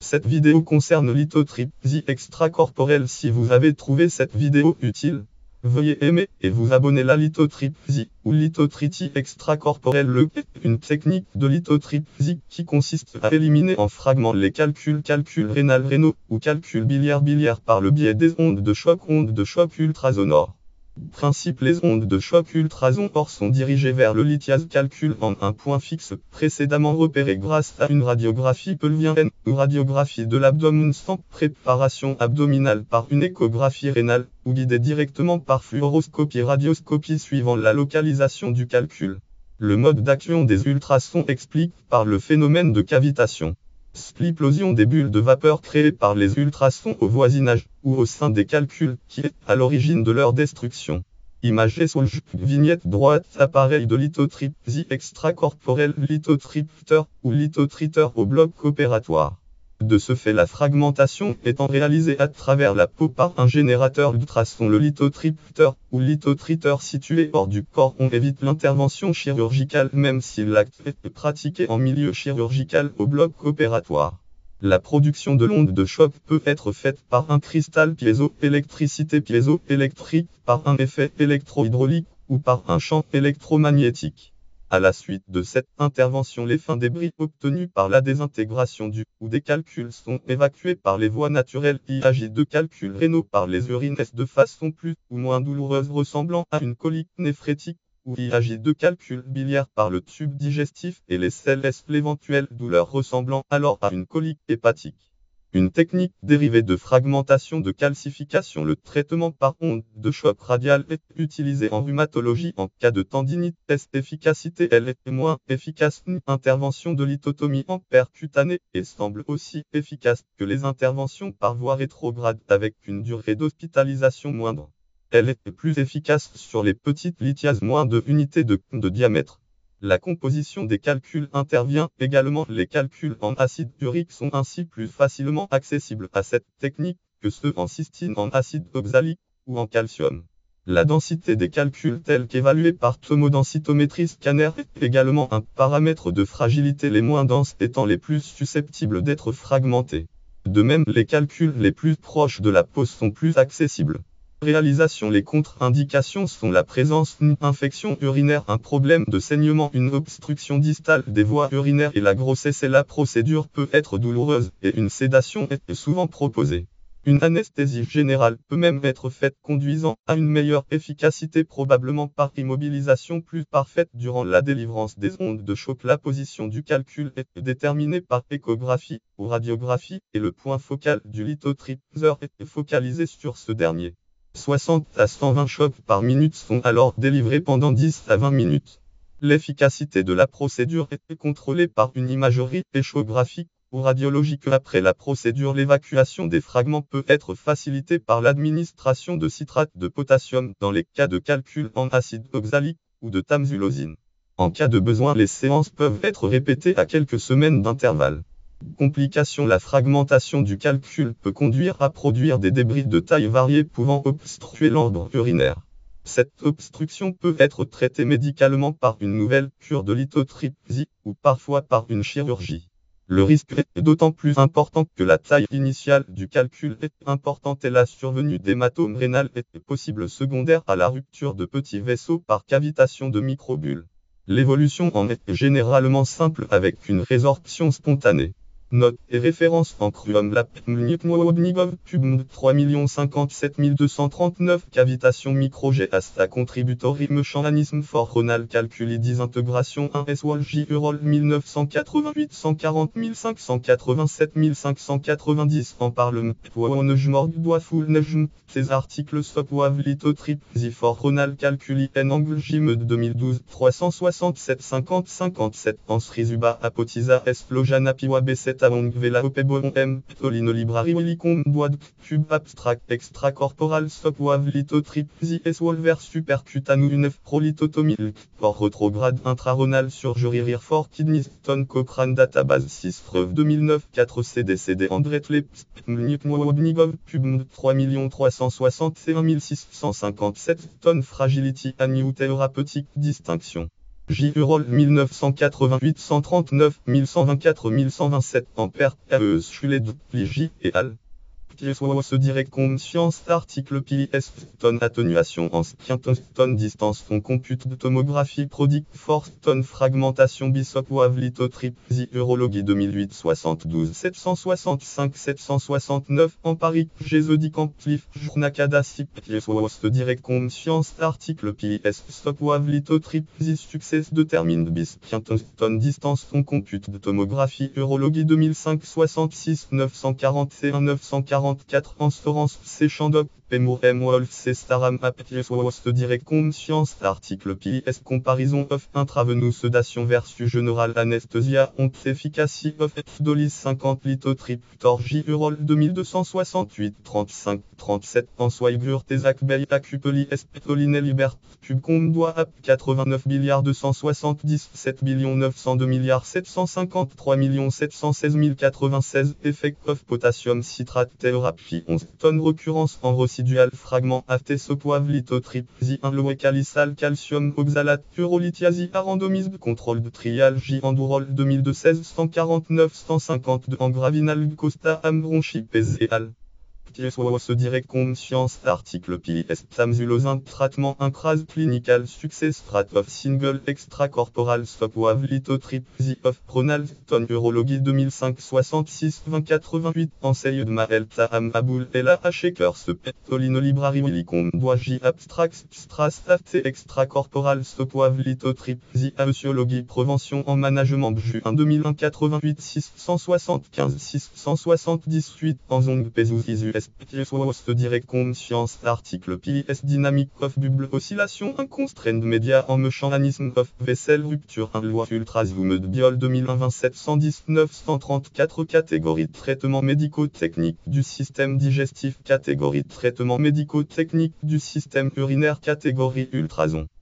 Cette vidéo concerne lithotripsy extracorporelle. Si vous avez trouvé cette vidéo utile, veuillez aimer et vous abonner. La lithotripsy ou lithotritie extracorporelle est une technique de lithotripsy qui consiste à éliminer en fragments les calculs rénaux ou calculs biliaires par le biais des ondes de choc ultrasonores. Principe: les ondes de choc ultrasonores sont dirigées vers le lithiase calcul en un point fixe précédemment repéré grâce à une radiographie pelvienne ou radiographie de l'abdomen sans préparation abdominale par une échographie rénale ou guidée directement par radioscopie suivant la localisation du calcul. Le mode d'action des ultrasons explique par le phénomène de cavitation. L'explosion des bulles de vapeur créées par les ultrasons au voisinage ou au sein des calculs qui est à l'origine de leur destruction. Imagé sur vignette droite, appareil de lithotripsy extracorporelle, lithotripteur ou lithotriteur au bloc opératoire. De ce fait, la fragmentation étant réalisée à travers la peau par un générateur d'ultrasons, le lithotripteur ou lithotriteur situé hors du corps, on évite l'intervention chirurgicale même si l'acte est pratiqué en milieu chirurgical au bloc opératoire. La production de l'onde de choc peut être faite par un cristal piézoélectrique, par un effet électrohydraulique ou par un champ électromagnétique. À la suite de cette intervention, les fins débris obtenus par la désintégration du ou des calculs sont évacués par les voies naturelles. Il s'agit de calculs rénaux par les urines de façon plus ou moins douloureuse ressemblant à une colique néphrétique, ou il s'agit de calculs biliaires par le tube digestif et les selles, l'éventuelle douleur ressemblant alors à une colique hépatique. Une technique dérivée de fragmentation de calcification. Le traitement par onde de choc radial est utilisé en rhumatologie en cas de tendinite. Efficacité: elle est moins efficace qu'une intervention de lithotomie en percutanée et semble aussi efficace que les interventions par voie rétrograde avec une durée d'hospitalisation moindre. Elle est plus efficace sur les petites lithiases moins de unités de diamètre. La composition des calculs intervient également. Les calculs en acide urique sont ainsi plus facilement accessibles à cette technique que ceux en cystine, en acide oxalique ou en calcium. La densité des calculs telle qu'évaluée par tomodensitométrie scanner est également un paramètre de fragilité, les moins denses étant les plus susceptibles d'être fragmentés. De même, les calculs les plus proches de la peau sont plus accessibles. Réalisation: les contre-indications sont la présence d'une infection urinaire, un problème de saignement, une obstruction distale des voies urinaires et la grossesse. Et la procédure peut être douloureuse et une sédation est souvent proposée. Une anesthésie générale peut même être faite, conduisant à une meilleure efficacité, probablement par immobilisation plus parfaite durant la délivrance des ondes de choc. La position du calcul est déterminée par échographie ou radiographie et le point focal du lithotripseur est focalisé sur ce dernier. 60 à 120 chocs par minute sont alors délivrés pendant 10 à 20 minutes. L'efficacité de la procédure est contrôlée par une imagerie échographique ou radiologique. Après la procédure, l'évacuation des fragments peut être facilitée par l'administration de citrate de potassium dans les cas de calcul en acide oxalique ou de tamsulosine. En cas de besoin, les séances peuvent être répétées à quelques semaines d'intervalle. Complications: la fragmentation du calcul peut conduire à produire des débris de taille variée pouvant obstruer l'ordre urinaire. Cette obstruction peut être traitée médicalement par une nouvelle cure de lithotripsy ou parfois par une chirurgie. Le risque est d'autant plus important que la taille initiale du calcul est importante et la survenue d'hématome rénal est possible secondaire à la rupture de petits vaisseaux par cavitation de microbules. L'évolution en est généralement simple avec une résorption spontanée. Notes et références en Cruum Lab Mnigov Pub 3 057 239 Cavitation micro Asta Contributory Mechanism for Renal Calculi Disintégration 1 S Walji Urol 1988 140 587 590 en parle Mort doit full Nejm. Ces articles Sopwav lithotripsy for Renal Calculi en angle Jim 2012 367 50 57 en Srizuba Apotisa S Flojana Piwa B7 Avong Vela Opebon M. Ptolino Library Willicom Boad Cube Abstract Extracorporal Sopwav lithotripsy S Wolver Supercutanou 9 Prolithotomie Port Retrograde Intrarenal Surgery for Kidney Stone Cochrane Database 6 Preuve 2009 4 CDCD Andret Leps Mnigov Pub 3 361 657 tonnes Fragility Annie Thérapeutique Distinction. J-Urol 1988 139 1124 1127 ampères AES Schulet J et al. Se direct conscience article PS tonne atténuation en ton distance ton compute de tomographie prodigue force tonne fragmentation bisop wave lithotrip urologie 2008 72 765 769 empirique gésodique amplif journacada sip se direct conscience article PS stop wave lithotrip succès détermine bis tonne distance ton compute de tomographie urologie 2005 66 941 940 Transtorance C. Chandok, Pemo M. Wolf C. Staram Wost direct conscience article PS Comparison of intravenous sedation versus général anesthesia on efficacy of Dolis 50 lithotrip Torji Urol 2268 35 37 en Swaigur Tesac Bey Acupeli Espetoline Libert Pubcom doit ap 89 milliards 270 7 902 milliards 753 716 096 effect of potassium citrate thérapie 11 tonnes recurrence en résidual fragment AT sopoave lithotrip zi1 calcium oxalate urolithiasie arandomisme contrôle de trial J endurol 2016 149 152 en gravinal costa ambronchi PZL. Se direct conscience article PS Tamsulosine traitement incrase clinical success strat of single extracorporal stopwave lithotrip of pronal ton urologie 2005 66 20 88 enseigne de Maël Taham Aboul et la Hacheker se pettoline library willicom doit J abstract strast extracorporal stopwave lithotrip aesiologie prévention en management BJU 1 2001 88 675 678 en zone Pézous isu se direct conscience article PS dynamique of bubble oscillation unconstrained média en mécanisme of vaisselle rupture 1 loi ultra zoom de biol 2001 27 119 134 catégorie de traitement médico-technique du système digestif catégorie de traitement médico-technique du système urinaire catégorie ultrason.